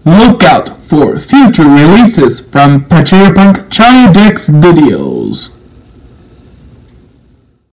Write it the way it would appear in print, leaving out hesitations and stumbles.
Look out for future releases from Pachyrapunk Charlie Dex Studios.